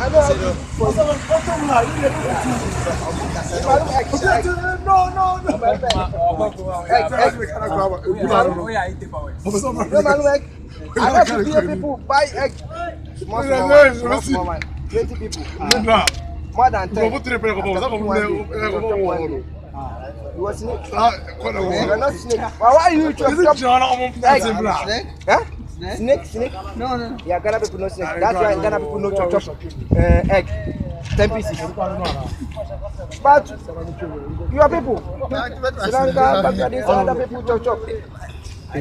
know how to for you. I have to pay people buy egg. Small one. 20 people. More than 10. You was snake? You are not snake. Why you chop egg? Huh? Snake? No. Yeah, Ghana people no snake. That's why Ghana people no chop egg. 10 pieces. But your people, Sri Lanka, Bangladesh, other people chop. Hey,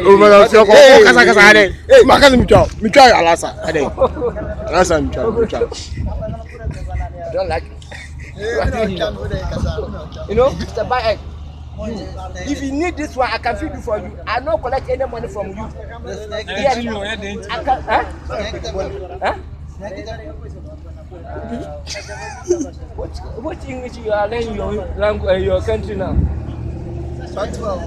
I don't like it. You know, Mr. Buy egg. If you need this one, I can feed you for you. I don't collect any money from you. Yes, I can. Huh? What English you are learning your language, your country now? Huh?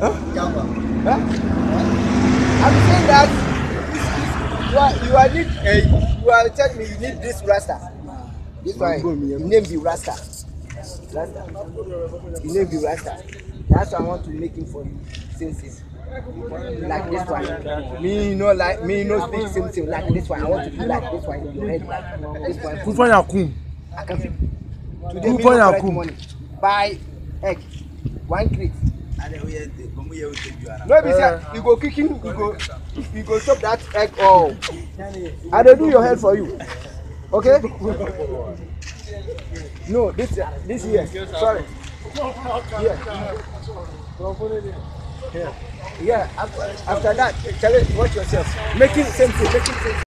I'm saying that you are telling me you need this rasta. This one, you name the rasta. You name the rasta. That's why I want to make him for you. Same. Like this one. Me no speak same like this one. I want to do like this one in your head. This one. I can feel. Today me no collect money. Buy egg. 1 crate. No be say you go cooking, you go chop that egg all. I dey do your head for you. Okay? No, this here. Sorry. Yeah. After that, tell it watch yourself. Making same thing.